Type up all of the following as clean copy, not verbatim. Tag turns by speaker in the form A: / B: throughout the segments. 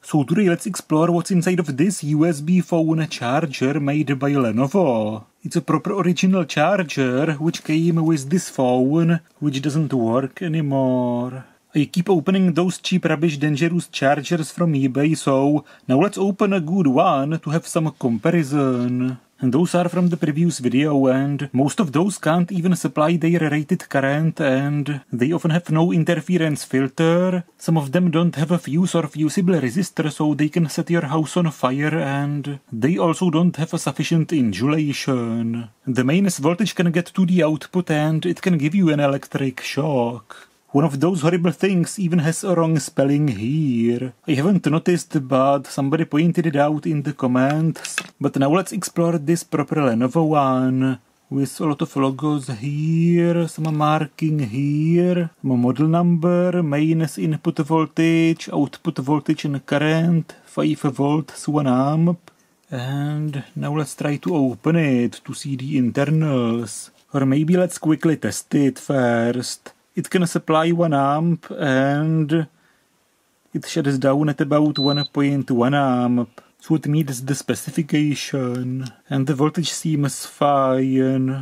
A: So today let's explore what's inside of this USB phone charger made by Lenovo. It's a proper original charger which came with this phone, which doesn't work anymore. I keep opening those cheap rubbish dangerous chargers from eBay, so now let's open a good one to have some comparison. And those are from the previous video, and most of those can't even supply their rated current, and they often have no interference filter. Some of them don't have a fuse or fusible resistor, so they can set your house on fire, and they also don't have a sufficient insulation. The mains voltage can get to the output, and it can give you an electric shock. One of those horrible things even has a wrong spelling here. I haven't noticed, but somebody pointed it out in the comments. But now let's explore this proper Lenovo one. With a lot of logos here, some marking here, some model number, mains input voltage, output voltage and current, 5 volts, 1 amp. And now let's try to open it to see the internals. Or maybe let's quickly test it first. It can supply 1 amp and it shuts down at about 1.1 amp. So it meets the specification. And the voltage seems fine.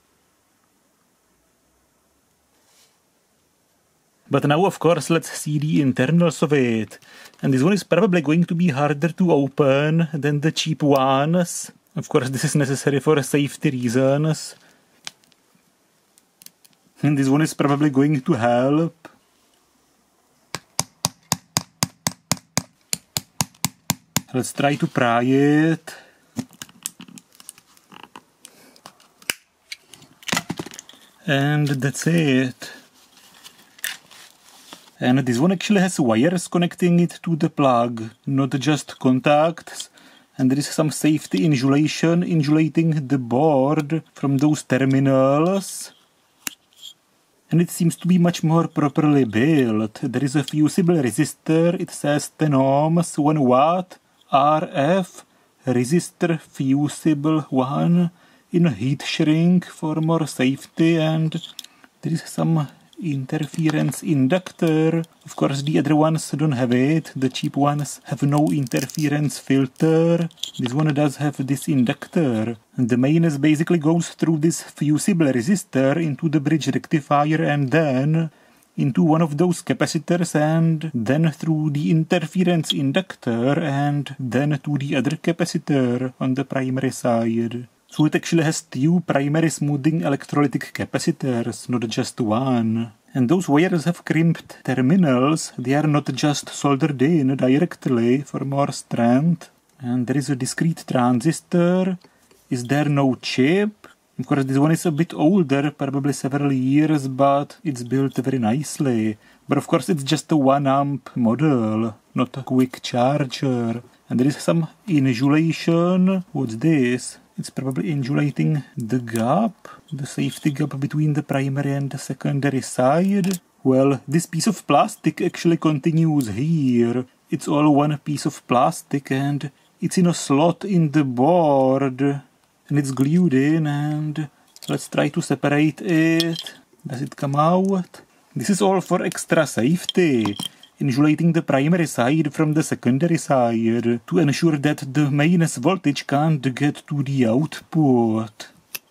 A: But now of course let's see the internals of it. And this one is probably going to be harder to open than the cheap ones. Of course this is necessary for safety reasons. And this one is probably going to help. Let's try to pry it. And that's it. And this one actually has wires connecting it to the plug, not just contacts. And there is some safety insulation insulating the board from those terminals. And it seems to be much more properly built. There is a fusible resistor, it says 10 ohms, 1 watt, RF, resistor fusible 1, in heat shrink for more safety, and there is some interference inductor. Of course the other ones don't have it, the cheap ones have no interference filter. This one does have this inductor. And the mains basically goes through this fusible resistor into the bridge rectifier and then into one of those capacitors and then through the interference inductor and then to the other capacitor on the primary side. So it actually has 2 primary smoothing electrolytic capacitors, not just one. And those wires have crimped terminals, they are not just soldered in directly for more strength. And there is a discrete transistor. Is there no chip? Of course this one is a bit older, probably several years, but it's built very nicely. But of course it's just a 1 amp model, not a quick charger. And there is some insulation. What's this? It's probably insulating the gap, the safety gap between the primary and the secondary side. Well, this piece of plastic actually continues here. It's all one piece of plastic and it's in a slot in the board. And it's glued in, and let's try to separate it. Does it come out? This is all for extra safety. Insulating the primary side from the secondary side to ensure that the mains voltage can't get to the output.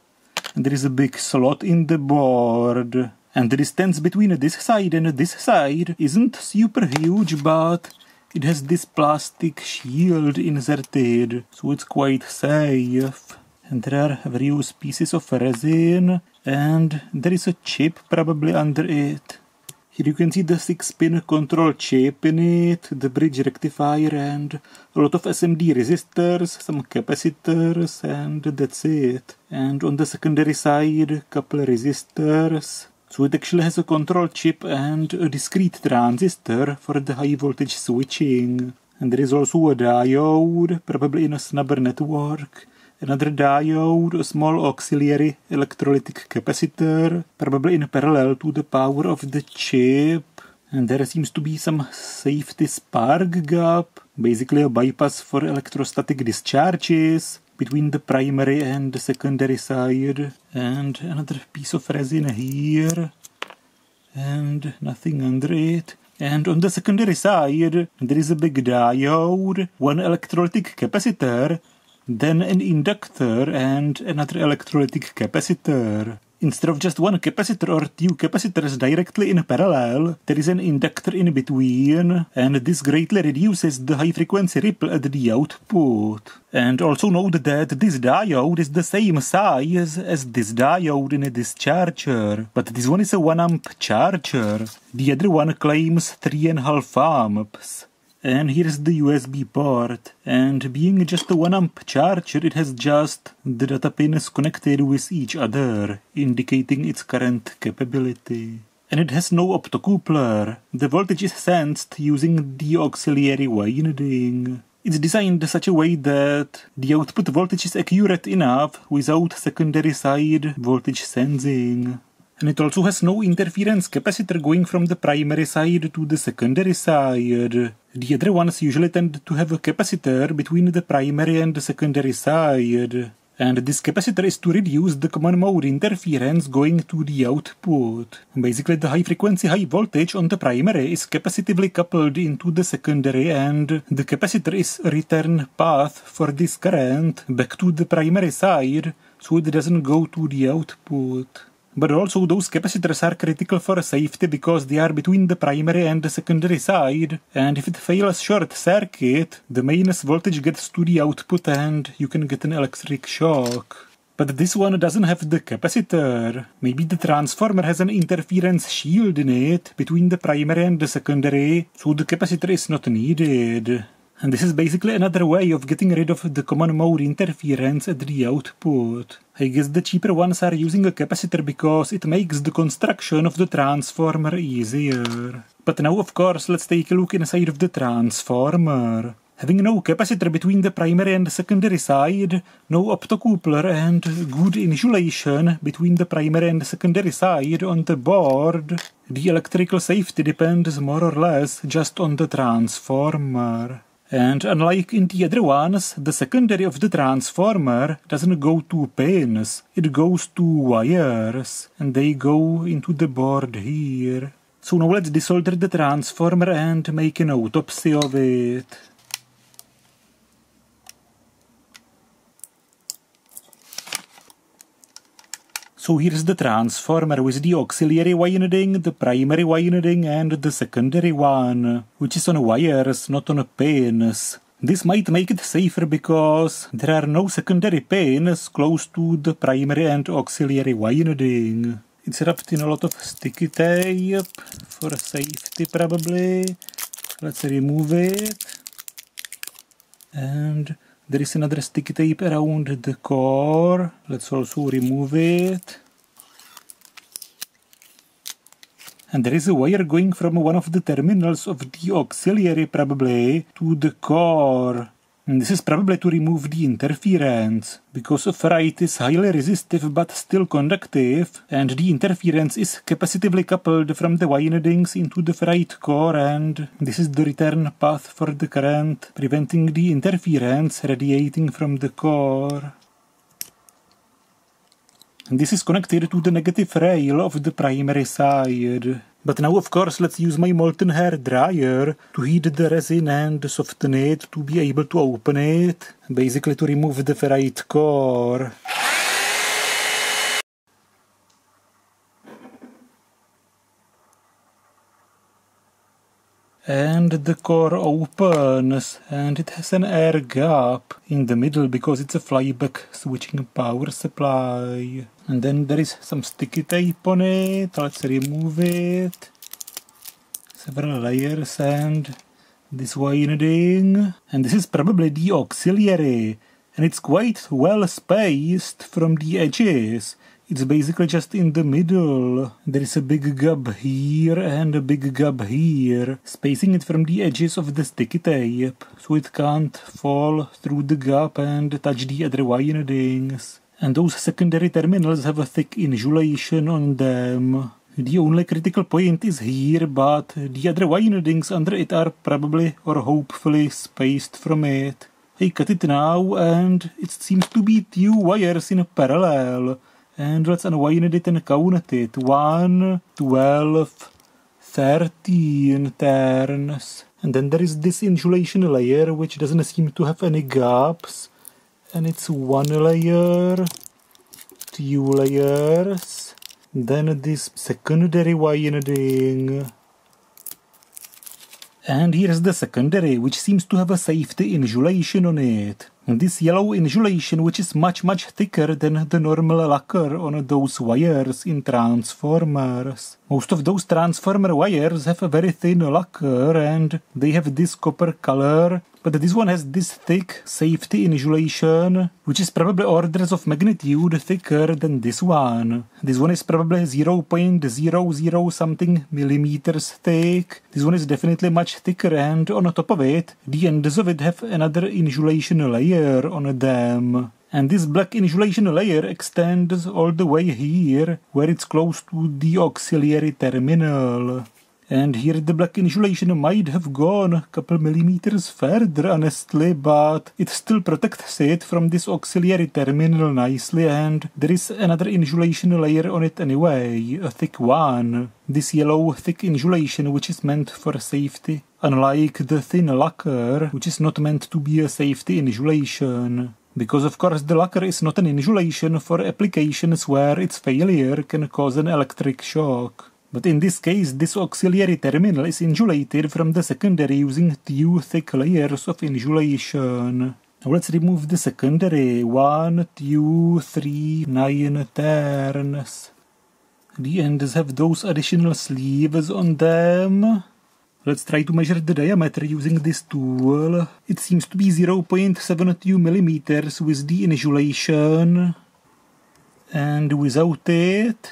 A: And there is a big slot in the board. And the distance between this side and this side isn't super huge, but it has this plastic shield inserted, so it's quite safe. And there are various pieces of resin, and there is a chip probably under it. Here you can see the 6-pin control chip in it, the bridge rectifier and a lot of SMD resistors, some capacitors, and that's it. And on the secondary side, couple resistors. So it actually has a control chip and a discrete transistor for the high voltage switching. And there is also a diode, probably in a snubber network. Another diode, a small auxiliary electrolytic capacitor, probably in parallel to the power of the chip. And there seems to be some safety spark gap, basically a bypass for electrostatic discharges between the primary and the secondary side. And another piece of resin here. And nothing under it. And on the secondary side, there is a big diode, one electrolytic capacitor, then an inductor and another electrolytic capacitor. Instead of just one capacitor or two capacitors directly in parallel, there is an inductor in between, and this greatly reduces the high-frequency ripple at the output. And also note that this diode is the same size as this diode in a discharger, but this one is a 1 amp charger. The other one claims 3.5 amps. And here's the USB port, and being just a 1 amp charger, it has just the data pins connected with each other, indicating its current capability. And it has no optocoupler. The voltage is sensed using the auxiliary winding. It's designed such a way that the output voltage is accurate enough without secondary side voltage sensing. And it also has no interference capacitor going from the primary side to the secondary side. The other ones usually tend to have a capacitor between the primary and the secondary side. And this capacitor is to reduce the common mode interference going to the output. Basically, the high frequency, high voltage on the primary is capacitively coupled into the secondary, and the capacitor is a return path for this current back to the primary side, so it doesn't go to the output. But also those capacitors are critical for safety because they are between the primary and the secondary side, and if it fails short circuit, the mains voltage gets to the output and you can get an electric shock. But this one doesn't have the capacitor. Maybe the transformer has an interference shield in it between the primary and the secondary, so the capacitor is not needed. And this is basically another way of getting rid of the common mode interference at the output. I guess the cheaper ones are using a capacitor because it makes the construction of the transformer easier. But now, of course, let's take a look inside of the transformer. Having no capacitor between the primary and the secondary side, no optocoupler, and good insulation between the primary and the secondary side on the board, the electrical safety depends more or less just on the transformer. And unlike in the other ones, the secondary of the transformer doesn't go to pins, it goes to wires, and they go into the board here. So now let's desolder the transformer and make an autopsy of it. So here's the transformer with the auxiliary winding, the primary winding, and the secondary one, which is on wires, not on pins. This might make it safer because there are no secondary pins close to the primary and auxiliary winding. It's wrapped in a lot of sticky tape, for safety probably. Let's remove it. And there is another sticky tape around the core. Let's also remove it. And there is a wire going from one of the terminals of the auxiliary probably to the core. And this is probably to remove the interference, because ferrite is highly resistive but still conductive, and the interference is capacitively coupled from the windings into the ferrite core, and this is the return path for the current, preventing the interference radiating from the core. And this is connected to the negative rail of the primary side. But now, of course, let's use my molten hair dryer to heat the resin and soften it to be able to open it, basically to remove the ferrite core. And the core opens, and it has an air gap in the middle because it's a flyback switching power supply. And then there is some sticky tape on it. Let's remove it. Several layers and this winding. And this is probably the auxiliary, and it's quite well spaced from the edges. It's basically just in the middle. There is a big gap here and a big gap here, spacing it from the edges of the sticky tape, so it can't fall through the gap and touch the other windings. And those secondary terminals have a thick insulation on them. The only critical point is here, but the other windings under it are probably or hopefully spaced from it. I cut it now, and it seems to be 2 wires in parallel. And let's unwind it and count it. 1, 12, 13 turns. And then there is this insulation layer which doesn't seem to have any gaps. And it's 1 layer, 2 layers, then this secondary winding. And here's the secondary, which seems to have a safety insulation on it. And this yellow insulation, which is much thicker than the normal lacquer on those wires in transformers. Most of those transformer wires have a very thin lacquer and they have this copper color, but this one has this thick safety insulation, which is probably orders of magnitude thicker than this one. This one is probably 0.00 something millimeters thick. This one is definitely much thicker, and on top of it, the ends of it have another insulation layer on them. And this black insulation layer extends all the way here, where it's close to the auxiliary terminal. And here the black insulation might have gone a couple millimeters further, honestly, but it still protects it from this auxiliary terminal nicely, and there is another insulation layer on it anyway, a thick one. This yellow thick insulation, which is meant for safety, unlike the thin lacquer, which is not meant to be a safety insulation. Because of course the lacquer is not an insulation for applications where its failure can cause an electric shock. But in this case, this auxiliary terminal is insulated from the secondary using 2 thick layers of insulation. Now let's remove the secondary. 1, 2, 3, 9 turns. The ends have those additional sleeves on them. Let's try to measure the diameter using this tool. It seems to be 0.72 millimeters with the insulation. And without it,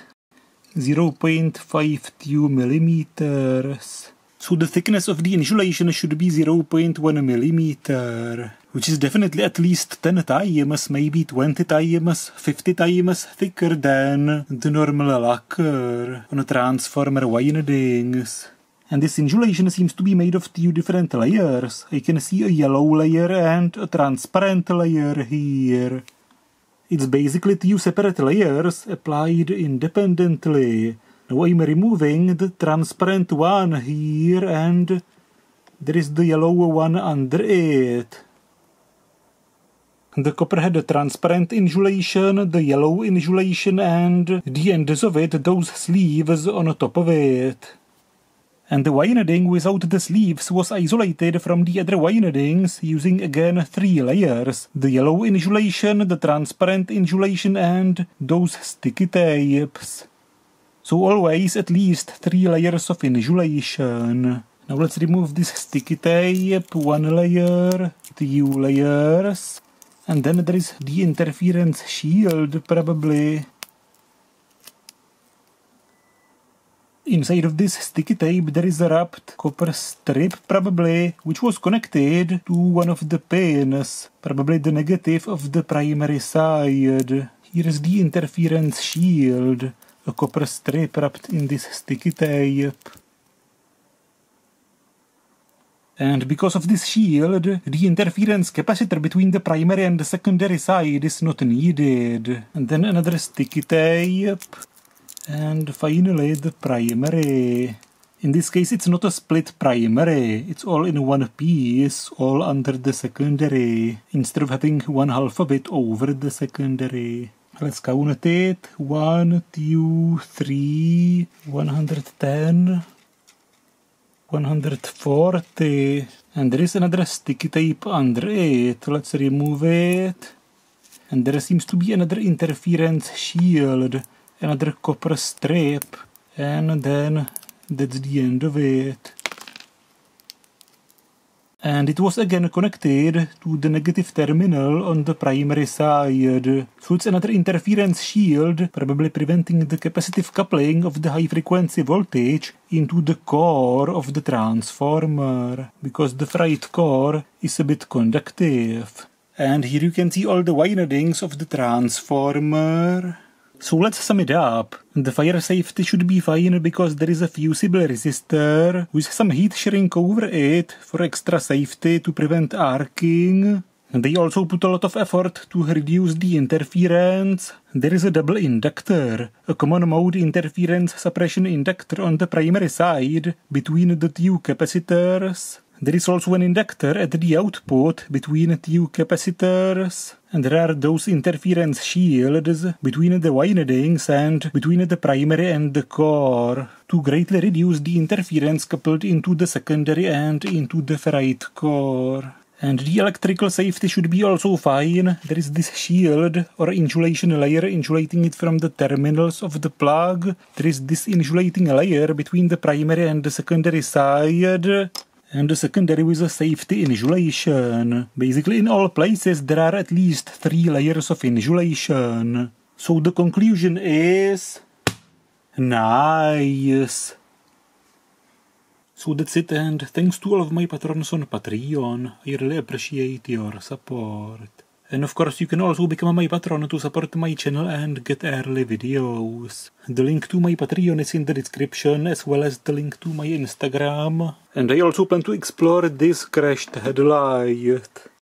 A: 0.52 millimeters. So the thickness of the insulation should be 0.1 millimeter, which is definitely at least 10 times, maybe 20 times, 50 times thicker than the normal lacquer on transformer windings. And this insulation seems to be made of 2 different layers. I can see a yellow layer and a transparent layer here. It's basically 2 separate layers applied independently. Now I'm removing the transparent one here, and there is the yellow one under it. The copper had a transparent insulation, the yellow insulation, and the ends of it, those sleeves on top of it. And the winding without the sleeves was isolated from the other windings using again 3 layers. The yellow insulation, the transparent insulation, and those sticky tapes. So always at least 3 layers of insulation. Now let's remove this sticky tape. 1 layer, 2 layers. And then there is the interference shield, probably. Inside of this sticky tape there is a wrapped copper strip, probably, which was connected to one of the pins, probably the negative of the primary side. Here is the interference shield, a copper strip wrapped in this sticky tape. And because of this shield, the interference capacitor between the primary and the secondary side is not needed. And then another sticky tape. And finally the primary. In this case it's not a split primary, it's all in one piece, all under the secondary, instead of having 1/2 of it over the secondary. Let's count it. 1, 2, 3, 110, 140. And there is another sticky tape under it. Let's remove it. And there seems to be another interference shield. Another copper strip, and then that's the end of it. And it was again connected to the negative terminal on the primary side. So it's another interference shield, probably preventing the capacitive coupling of the high frequency voltage into the core of the transformer, because the fried core is a bit conductive. And here you can see all the windings of the transformer. So let's sum it up. The fire safety should be fine because there is a fusible resistor with some heat shrink over it for extra safety to prevent arcing. They also put a lot of effort to reduce the interference. There is a double inductor, a common mode interference suppression inductor on the primary side between the two capacitors. There is also an inductor at the output between two capacitors. And there are those interference shields between the windings and between the primary and the core to greatly reduce the interference coupled into the secondary and into the ferrite core. And the electrical safety should be also fine. There is this shield or insulation layer insulating it from the terminals of the plug. There is this insulating layer between the primary and the secondary side. And the secondary with a safety insulation. Basically in all places there are at least 3 layers of insulation. So the conclusion is... nice. So that's it, and thanks to all of my patrons on Patreon. I really appreciate your support. And of course you can also become my patron to support my channel and get early videos. The link to my Patreon is in the description, as well as the link to my Instagram. And I also plan to explore this crashed headlight.